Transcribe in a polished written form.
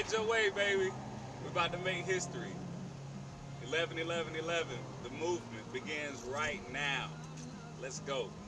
head your way, baby. We're about to make history. 11-11-11. The movement begins right now. Let's go.